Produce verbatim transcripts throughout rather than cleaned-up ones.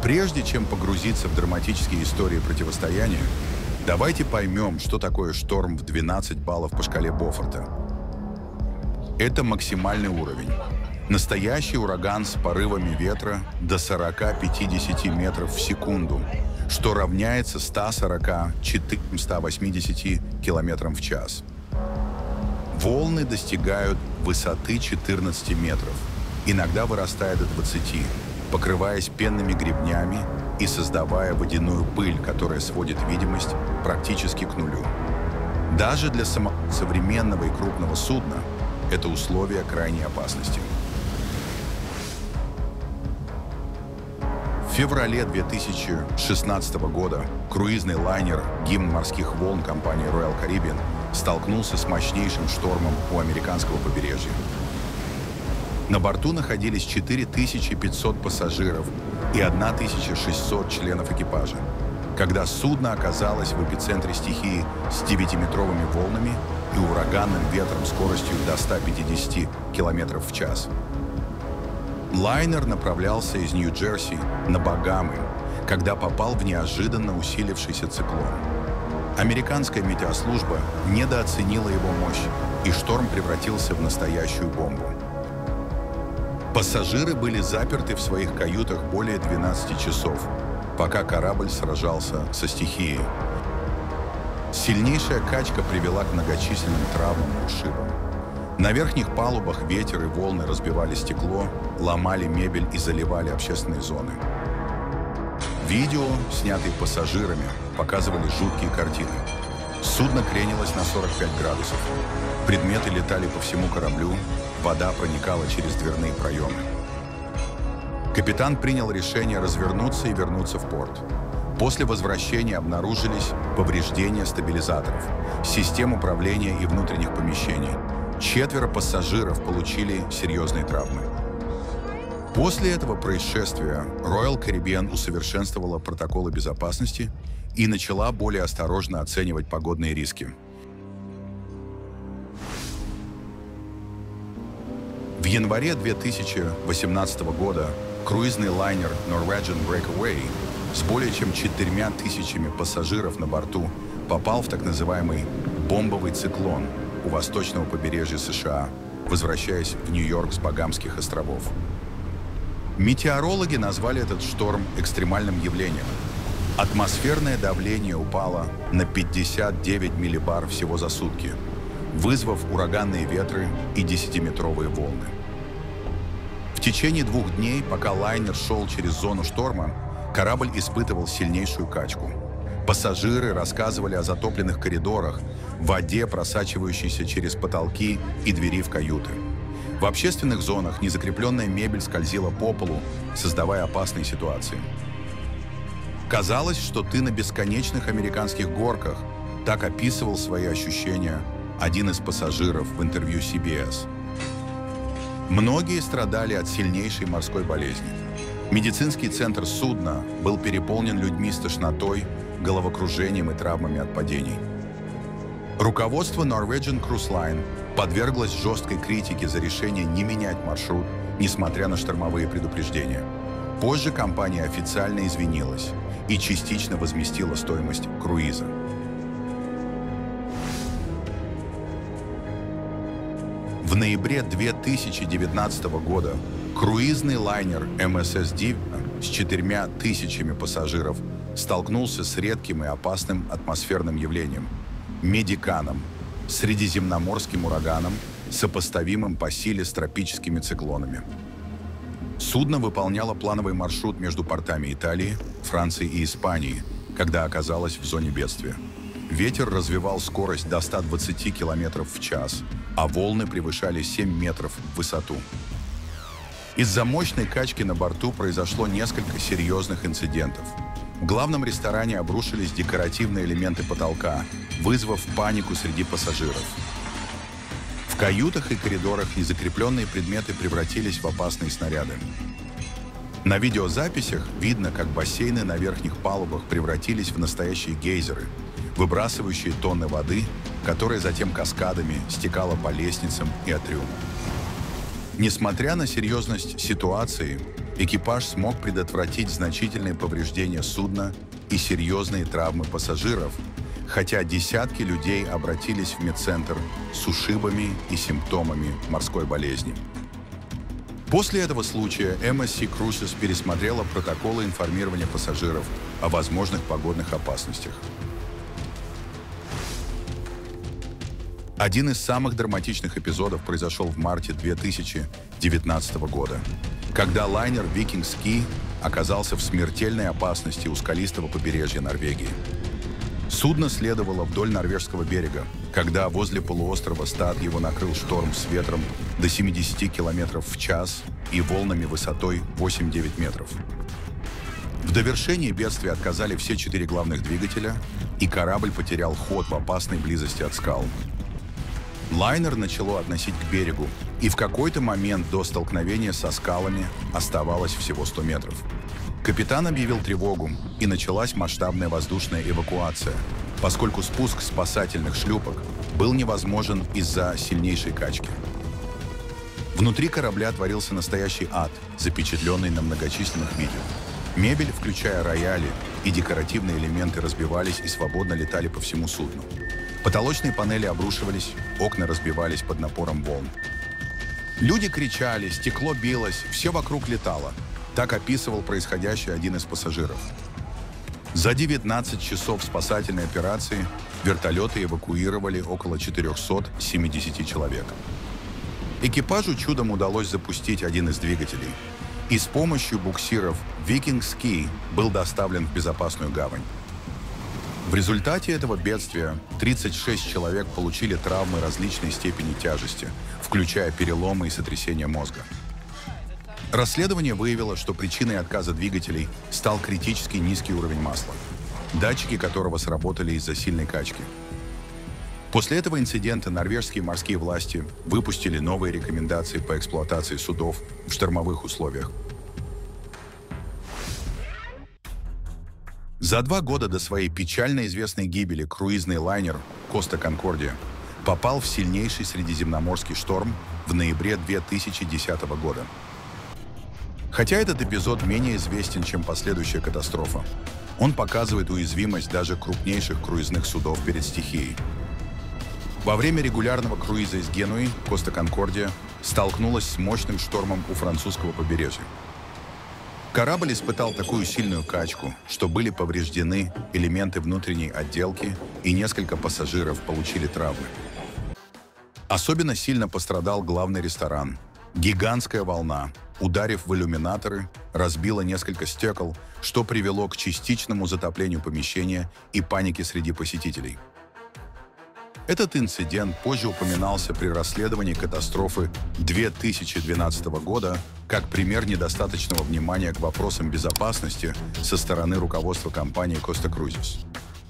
Прежде чем погрузиться в драматические истории противостояния, давайте поймем, что такое шторм в двенадцать баллов по шкале Бофорта. Это максимальный уровень. Настоящий ураган с порывами ветра до сорока-пятидесяти метров в секунду, что равняется ста сорока четырём ста восьмидесяти километрам в час. Волны достигают высоты четырнадцати метров, иногда вырастая до двадцати, покрываясь пенными гребнями и создавая водяную пыль, которая сводит видимость практически к нулю. Даже для самого современного и крупного судна это условие крайней опасности. В феврале две тысячи шестнадцатого года круизный лайнер «Гимн морских волн» компании Royal Caribbean столкнулся с мощнейшим штормом у американского побережья. На борту находились четыре тысячи пятьсот пассажиров и тысяча шестьсот членов экипажа, когда судно оказалось в эпицентре стихии с девятиметровыми волнами и ураганным ветром скоростью до ста пятидесяти километров в час. Лайнер направлялся из Нью-Джерси на Багамы, когда попал в неожиданно усилившийся циклон. Американская метеослужба недооценила его мощь, и шторм превратился в настоящую бомбу. Пассажиры были заперты в своих каютах более двенадцати часов, пока корабль сражался со стихией. Сильнейшая качка привела к многочисленным травмам и ушибам. На верхних палубах ветер и волны разбивали стекло, ломали мебель и заливали общественные зоны. Видео, снятые пассажирами, показывали жуткие картины. Судно кренилось на сорок пять градусов. Предметы летали по всему кораблю, вода проникала через дверные проемы. Капитан принял решение развернуться и вернуться в порт. После возвращения обнаружились повреждения стабилизаторов, систем управления и внутренних помещений. Четверо пассажиров получили серьезные травмы. После этого происшествия Royal Caribbean усовершенствовала протоколы безопасности и начала более осторожно оценивать погодные риски. В январе две тысячи восемнадцатого года круизный лайнер Norwegian Breakaway с более чем четырьмя тысячами пассажиров на борту попал в так называемый бомбовый циклон у восточного побережья США, возвращаясь в Нью-Йорк с Багамских островов. Метеорологи назвали этот шторм экстремальным явлением. Атмосферное давление упало на пятьдесят девять миллибар всего за сутки, вызвав ураганные ветры и десятиметровые волны. В течение двух дней, пока лайнер шел через зону шторма, корабль испытывал сильнейшую качку. Пассажиры рассказывали о затопленных коридорах, воде, просачивающейся через потолки и двери в каюты. В общественных зонах незакрепленная мебель скользила по полу, создавая опасные ситуации. Казалось, что ты на бесконечных американских горках, так описывал свои ощущения один из пассажиров в интервью си би эс. Многие страдали от сильнейшей морской болезни. Медицинский центр судна был переполнен людьми с тошнотой, головокружением и травмами от падений. Руководство Norwegian Cruise Line подверглось жесткой критике за решение не менять маршрут, несмотря на штормовые предупреждения. Позже компания официально извинилась и частично возместила стоимость круиза. В ноябре две тысячи девятнадцатого года круизный лайнер эм эс эс Diva с четырьмя тысячами пассажиров столкнулся с редким и опасным атмосферным явлением – медиканом, средиземноморским ураганом, сопоставимым по силе с тропическими циклонами. Судно выполняло плановый маршрут между портами Италии, Франции и Испании, когда оказалось в зоне бедствия. Ветер развивал скорость до ста двадцати километров в час, а волны превышали семь метров в высоту. Из-за мощной качки на борту произошло несколько серьезных инцидентов. В главном ресторане обрушились декоративные элементы потолка, вызвав панику среди пассажиров. В каютах и коридорах незакрепленные предметы превратились в опасные снаряды. На видеозаписях видно, как бассейны на верхних палубах превратились в настоящие гейзеры, выбрасывающие тонны воды, которая затем каскадами стекала по лестницам и атриуму. Несмотря на серьезность ситуации, экипаж смог предотвратить значительные повреждения судна и серьезные травмы пассажиров, хотя десятки людей обратились в медцентр с ушибами и симптомами морской болезни. После этого случая эм эс си Cruises пересмотрела протоколы информирования пассажиров о возможных погодных опасностях. Один из самых драматичных эпизодов произошел в марте две тысячи девятнадцатого года, когда лайнер Viking Sky оказался в смертельной опасности у скалистого побережья Норвегии. Судно следовало вдоль норвежского берега, когда возле полуострова Стад его накрыл шторм с ветром до семидесяти километров в час и волнами высотой восемь-девять метров. В довершении бедствия отказали все четыре главных двигателя, и корабль потерял ход в опасной близости от скал. Лайнер начало относить к берегу, и в какой-то момент до столкновения со скалами оставалось всего сто метров. Капитан объявил тревогу, и началась масштабная воздушная эвакуация, поскольку спуск спасательных шлюпок был невозможен из-за сильнейшей качки. Внутри корабля творился настоящий ад, запечатленный на многочисленных видео. Мебель, включая рояли и декоративные элементы, разбивались и свободно летали по всему судну. Потолочные панели обрушивались, окна разбивались под напором волн. Люди кричали, стекло билось, все вокруг летало. Так описывал происходящее один из пассажиров. За девятнадцать часов спасательной операции вертолеты эвакуировали около четырёхсот семидесяти человек. Экипажу чудом удалось запустить один из двигателей, и с помощью буксиров Viking Sky был доставлен в безопасную гавань. В результате этого бедствия тридцать шесть человек получили травмы различной степени тяжести, включая переломы и сотрясения мозга. Расследование выявило, что причиной отказа двигателей стал критически низкий уровень масла, датчики которого сработали из-за сильной качки. После этого инцидента норвежские морские власти выпустили новые рекомендации по эксплуатации судов в штормовых условиях. За два года до своей печально известной гибели круизный лайнер Коста Конкордия попал в сильнейший средиземноморский шторм в ноябре две тысячи десятого года. Хотя этот эпизод менее известен, чем последующая катастрофа, он показывает уязвимость даже крупнейших круизных судов перед стихией. Во время регулярного круиза из Генуи Коста Конкордия столкнулась с мощным штормом у французского побережья. Корабль испытал такую сильную качку, что были повреждены элементы внутренней отделки, и несколько пассажиров получили травмы. Особенно сильно пострадал главный ресторан. Гигантская волна, ударив в иллюминаторы, разбила несколько стекол, что привело к частичному затоплению помещения и панике среди посетителей. Этот инцидент позже упоминался при расследовании катастрофы две тысячи двенадцатого года как пример недостаточного внимания к вопросам безопасности со стороны руководства компании Costa Cruises.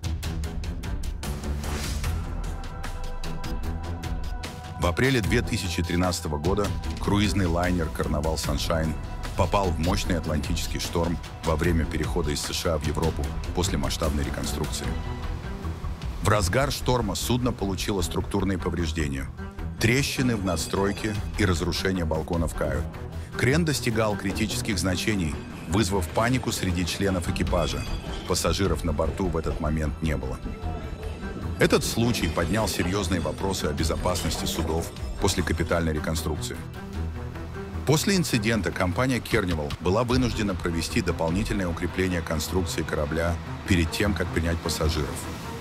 В апреле две тысячи тринадцатого года круизный лайнер «Карнавал Саншайн» попал в мощный атлантический шторм во время перехода из США в Европу после масштабной реконструкции. В разгар шторма судно получило структурные повреждения, трещины в надстройке и разрушение балконов кают. Крен достигал критических значений, вызвав панику среди членов экипажа. Пассажиров на борту в этот момент не было. Этот случай поднял серьезные вопросы о безопасности судов после капитальной реконструкции. После инцидента компания Carnival была вынуждена провести дополнительное укрепление конструкции корабля перед тем, как принять пассажиров.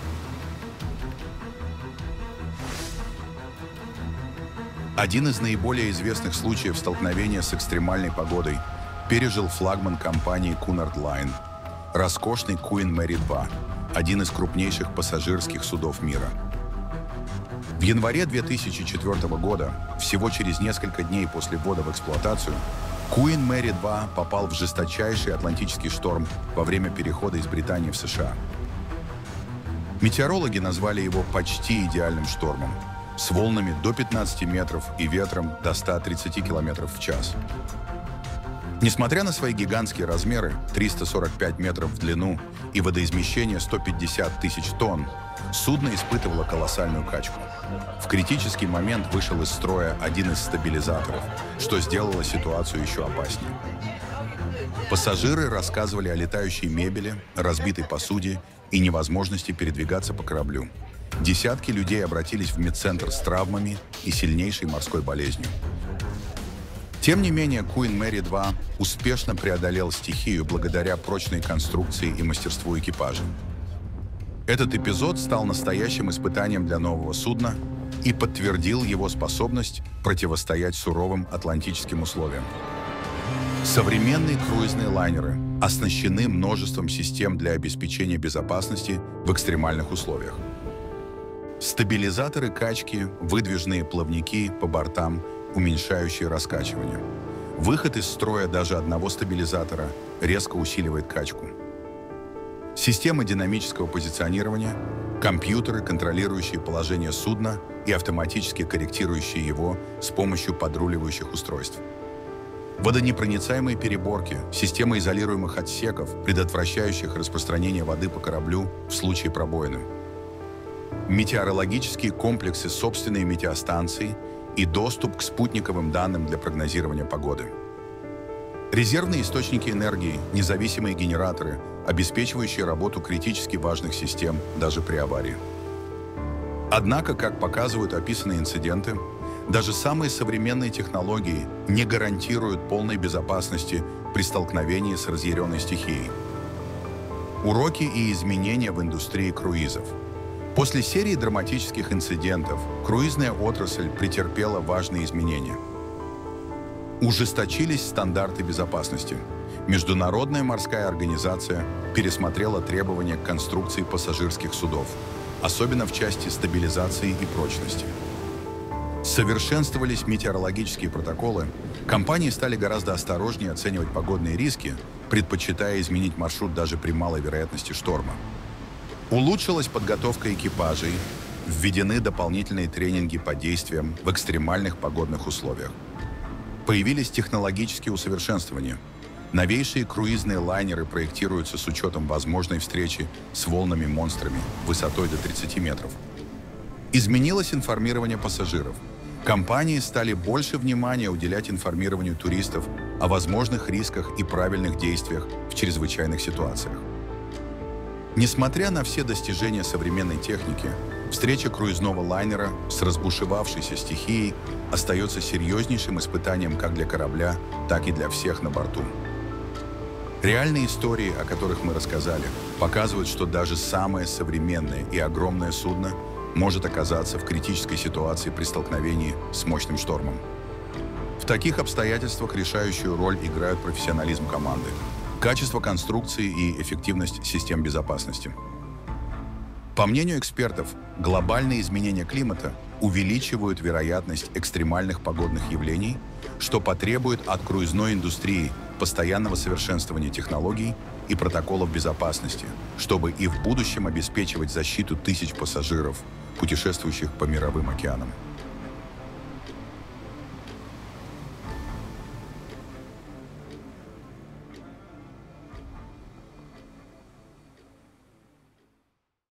Один из наиболее известных случаев столкновения с экстремальной погодой пережил флагман компании Cunard Line, роскошный Queen Mary два, один из крупнейших пассажирских судов мира. В январе две тысячи четвёртого года, всего через несколько дней после ввода в эксплуатацию, Queen Mary два попал в жесточайший атлантический шторм во время перехода из Британии в США. Метеорологи назвали его почти идеальным штормом, с волнами до пятнадцати метров и ветром до ста тридцати километров в час. Несмотря на свои гигантские размеры, триста сорок пять метров в длину и водоизмещение сто пятьдесят тысяч тонн, судно испытывало колоссальную качку. В критический момент вышел из строя один из стабилизаторов, что сделало ситуацию еще опаснее. Пассажиры рассказывали о летающей мебели, разбитой посуде и невозможности передвигаться по кораблю. Десятки людей обратились в медцентр с травмами и сильнейшей морской болезнью. Тем не менее, Queen Mary два успешно преодолел стихию благодаря прочной конструкции и мастерству экипажа. Этот эпизод стал настоящим испытанием для нового судна и подтвердил его способность противостоять суровым атлантическим условиям. Современные круизные лайнеры оснащены множеством систем для обеспечения безопасности в экстремальных условиях. Стабилизаторы качки, выдвижные плавники по бортам, уменьшающие раскачивание. Выход из строя даже одного стабилизатора резко усиливает качку. Система динамического позиционирования, компьютеры, контролирующие положение судна и автоматически корректирующие его с помощью подруливающих устройств. Водонепроницаемые переборки, система изолируемых отсеков, предотвращающих распространение воды по кораблю в случае пробоины. Метеорологические комплексы, собственные метеостанции и доступ к спутниковым данным для прогнозирования погоды. Резервные источники энергии, независимые генераторы, обеспечивающие работу критически важных систем даже при аварии. Однако, как показывают описанные инциденты, даже самые современные технологии не гарантируют полной безопасности при столкновении с разъяренной стихией. Уроки и изменения в индустрии круизов. После серии драматических инцидентов круизная отрасль претерпела важные изменения. Ужесточились стандарты безопасности. Международная морская организация пересмотрела требования к конструкции пассажирских судов, особенно в части стабилизации и прочности. Совершенствовались метеорологические протоколы, компании стали гораздо осторожнее оценивать погодные риски, предпочитая изменить маршрут даже при малой вероятности шторма. Улучшилась подготовка экипажей, введены дополнительные тренинги по действиям в экстремальных погодных условиях. Появились технологические усовершенствования. Новейшие круизные лайнеры проектируются с учетом возможной встречи с волнами-монстрами высотой до тридцати метров. Изменилось информирование пассажиров. Компании стали больше внимания уделять информированию туристов о возможных рисках и правильных действиях в чрезвычайных ситуациях. Несмотря на все достижения современной техники, встреча круизного лайнера с разбушевавшейся стихией остается серьезнейшим испытанием как для корабля, так и для всех на борту. Реальные истории, о которых мы рассказали, показывают, что даже самое современное и огромное судно может оказаться в критической ситуации при столкновении с мощным штормом. В таких обстоятельствах решающую роль играют профессионализм команды, качество конструкции и эффективность систем безопасности. По мнению экспертов, глобальные изменения климата увеличивают вероятность экстремальных погодных явлений, что потребует от круизной индустрии постоянного совершенствования технологий и протоколов безопасности, чтобы и в будущем обеспечивать защиту тысяч пассажиров, путешествующих по мировым океанам.